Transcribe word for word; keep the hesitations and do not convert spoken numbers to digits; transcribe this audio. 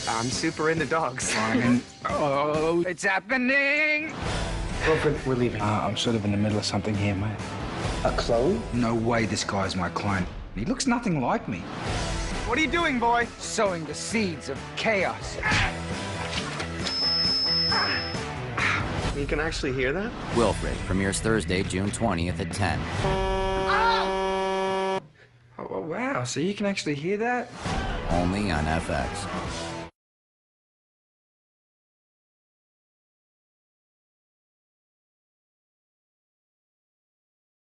I'm super into dogs. Fine. Oh, It's happening! Wilfred, we're leaving. Uh, I'm sort of in the middle of something here, mate. A clone? No way this guy's my client. He looks nothing like me. What are you doing, boy? Sowing the seeds of chaos. You can actually hear that? Wilfred premieres Thursday, June twentieth at ten. Oh, wow, so you can actually hear that? Only on F X.